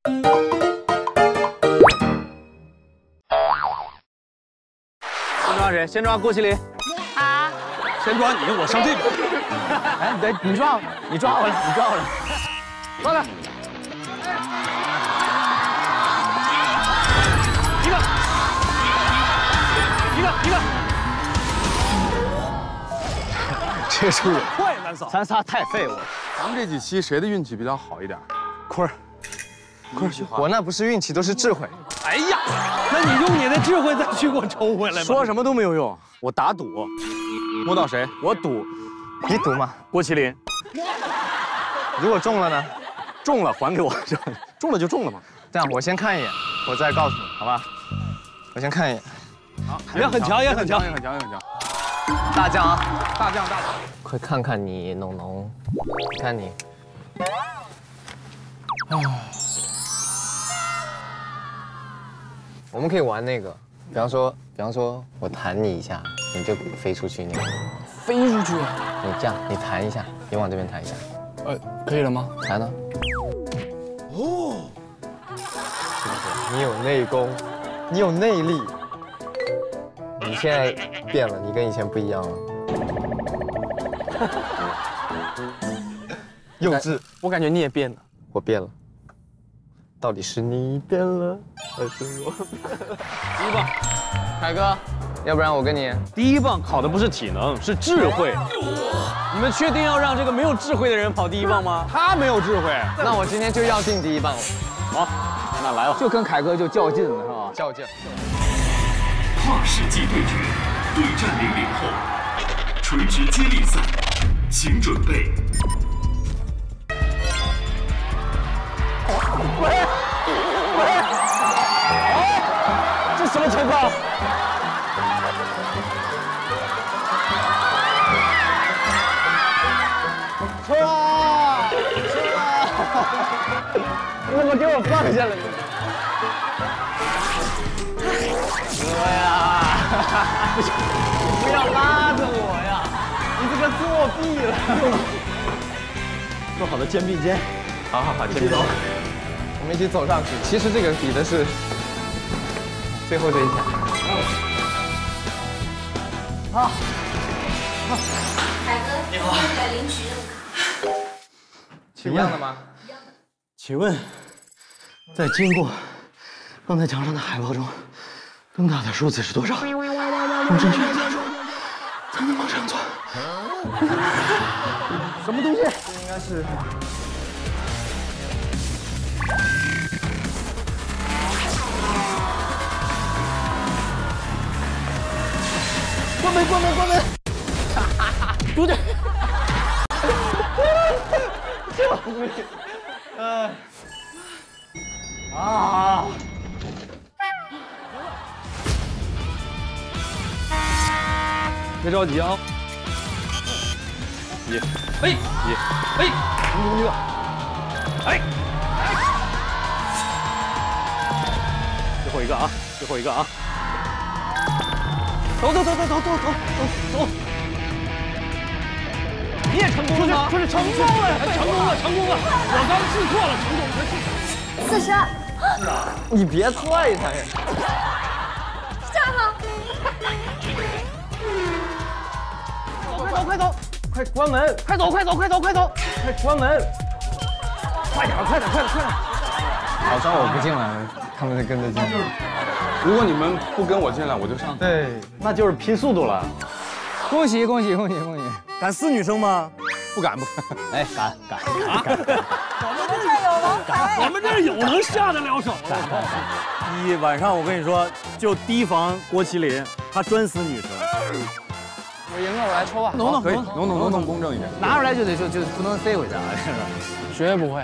先抓谁？先抓郭麒麟。 好。 先抓你，我上这边。 哎，对，你抓我了，你抓我了，抓他。一个。 这出也快，咱仨。 咱仨太废物了。 咱们这几期谁的运气比较好一点？ 坤儿， 我那不是运气，都是智慧。 哎呀，那你用你的智慧再去给我抽回来吧。 说什么都没有用，我打赌，摸到谁我赌。 你赌吗？ 郭麒麟。 如果中了呢？ 中了还给我，中了就中了嘛。 这样，我先看一眼，我再告诉你，好吧？我先看一眼。 好， 也很强，也很强。 大将啊！ 大将。 快看看你，农农，看你。我们可以玩那个，比方说，我弹你一下，你就飞出去那个。 飞出去。 你这样，你弹一下，你往这边弹一下。 可以了吗？ 弹呢？哦。是不是？你有内功，你有内力。你现在变了，你跟以前不一样了。幼稚， 我感觉你也变了。 我变了。到底是你变了，还是我？ 第一棒， 凯哥，要不然我跟你。 第一棒考的不是体能，是智慧。你们确定要让这个没有智慧的人跑第一棒吗？ 他没有智慧。 那我今天就要进第一棒了。 好，那来吧。 就跟凯哥就较劲了，是吧？较劲。 跨世纪对决，对战00后，垂直接力赛，请准备。 喂，这什么情况？ 冲啊！你怎么给我放下了？哥呀！不行，你不要拉着我呀！你这个作弊了！ 做好的肩并肩。 好，肩并肩。我们一起走上去。其实这个比的是最后这一下。好。 凯哥，你好，来领取任务卡。 一样的吗？ 请问，在经过刚才墙上的海报中，更大的数字是多少？用正确的参数才能往上钻。什么东西？ 应该是。 关门！读点。这么贵。别着急啊！一，一个，最后一个啊！走！你也成功了吗？不是成功了！我刚记错了，成功 42。 你别踹他呀！ 站好。 快走！快关门！快走！快关门！快点！好像我不进来了，他们就跟着进来。 如果你们不跟我进来，我就上。 对， 那就是拼速度了。 恭喜！ 敢撕女生吗？ 不敢。 哎，敢！ 我们这儿有能下得了手的。一晚上我跟你说，就提防郭麒麟，他专撕女生。 我赢了，我来抽吧。 可以，农公正一点。 拿出来就不能飞回去啊！绝对不会。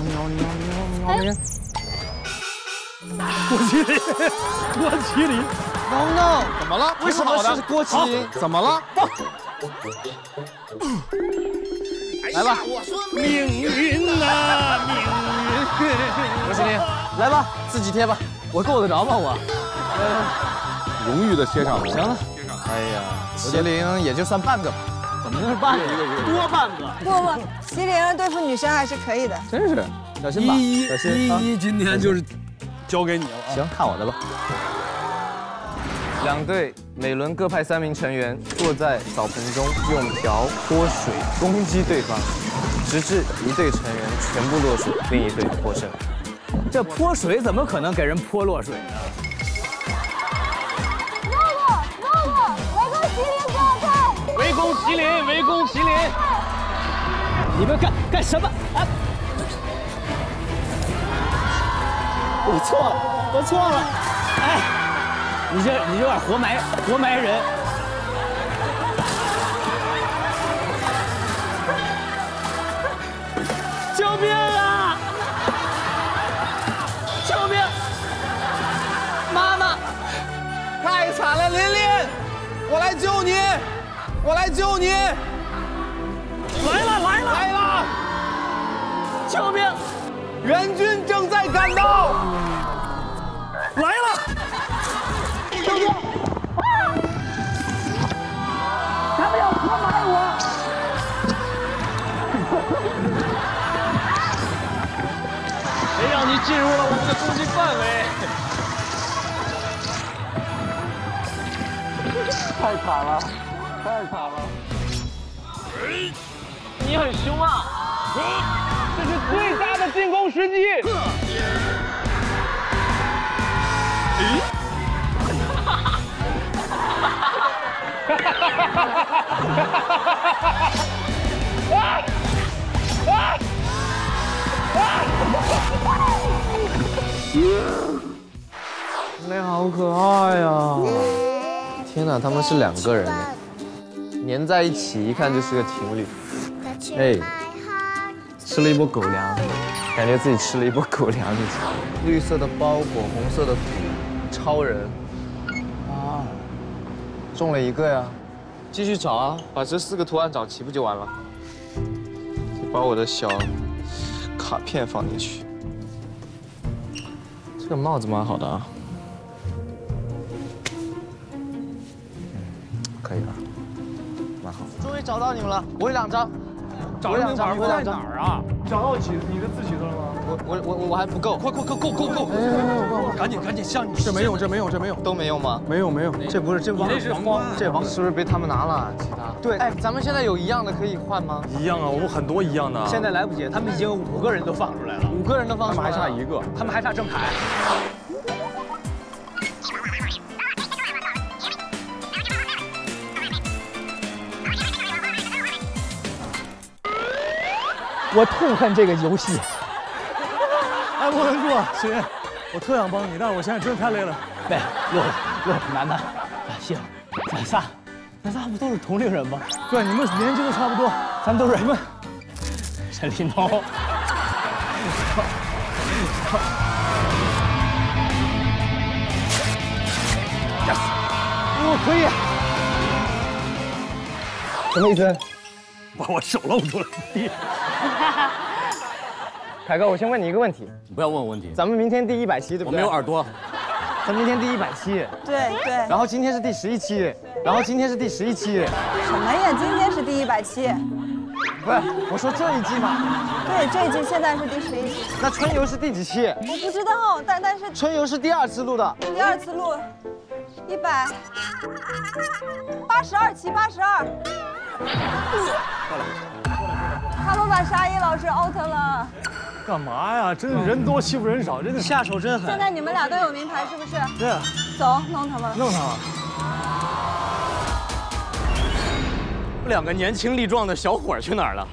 郭麒麟 ，No， 怎么了？ 为什么是郭麒麟？ 怎么了？ 来吧， 命运呐，命运！ 郭麒麟，来吧，自己贴吧，我够得着吗？我， 荣誉的贴上了。 行了。哎呀，麒麟也就算半个吧。 怎么能是半个？多半个。 不，麒麟对付女生还是可以的。 真是， 小心吧，小心啊！ 今天就是交给你了。 行，看我的吧。两队每轮各派3名成员坐在澡盆中，用瓢泼水攻击对方，直至一队成员全部落水，另一队获胜。 这泼水怎么可能给人泼落水呢？ 围攻麒麟，围攻麒麟！ 你们干什么啊？我错了，我错了！哎，你这有点活埋人！救命啊！救命！妈妈， 太惨了，琳琳，我来救你，我来救你！来了！ 救命！ 援军正在赶到！ 来了！ 救命！他们要活埋我！ 谁让你进入了我们的攻击范围？太惨了，太惨了！你很凶啊！这是最大的进攻时机。那好可爱呀！天哪，他们是2个人呢，粘在一起，一看就是个情侣。哎，吃了一波狗粮，感觉自己吃了一波狗粮就行。绿色的包裹，红色的土，超人。啊，中了1个呀！继续找啊，把这4个图案找齐不就完了？把我的小卡片放进去。这个帽子蛮好的啊。可以了，蛮好。终于找到你们了，我有2张。找2张，我在哪儿啊？ 找到你的字旗子了吗？ 我还不够，快，够！ 赶紧，像你这没用， 都没用吗？ 没用， 这不是这王，这王是不是被他们拿了？其他对，哎，咱们现在有一样的可以换吗？ 一样啊，我们很多一样的。 现在来不及，他们已经5个人都放出来了 ，5个人都放出来了， 他们还差1个， 他们还差郑恺。我痛恨这个游戏。 哎，不能住，行，我特想帮你，但是我现在真太累了。 对，洛楠楠，行，咱仨不都是同龄人吗？ 对，你们年纪都差不多， 咱们都是什么？陈立农。 可以。 什么意思？ 把我手露出来。 凯哥，我先问你一个问题。 你不要问我问题。 咱们明天第100期，对不对？ 我没有耳朵。 咱明天第100期。 对。 然后今天是第11期，然后今天是第11期。 什么呀？今天是第100期。 不是，我说这一季嘛。 对，这一季现在是第11期。 那春游是第几期？ 我不知道，但是春游是第2次录的。 第2次录，182期82。他们把沙溢老师 out 了。 干嘛呀？真的人多欺负人少，真的下手真狠。 现在你们俩都有名牌是不是？ 对。 走，弄他们。 弄他们。 2个年轻力壮的小伙去哪儿了？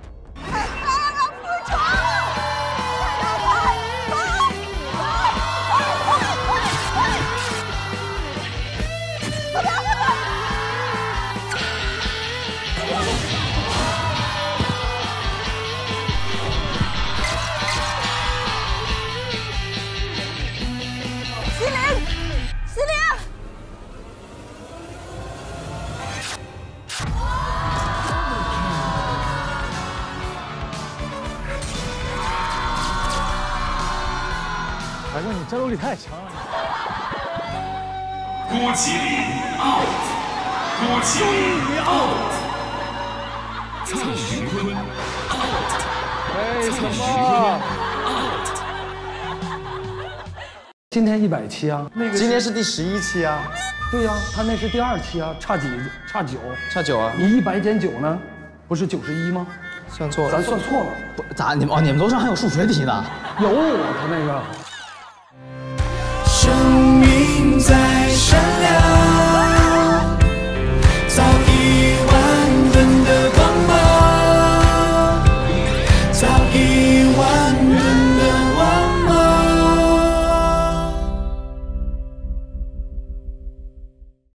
凯哥，你战斗力太强了。 郭麒麟 out， 郭麒麟 out， 蔡徐坤 out， 为什么？ 今天170啊，那个今天是第11期啊。 对呀，他那是第2期啊，差几？差9。 差9啊。 你100减9呢？不是91吗？ 算错了。 咱算错了。 不，咋你们哦？你们楼上还有数学题呢？ 有他那个。 生命在。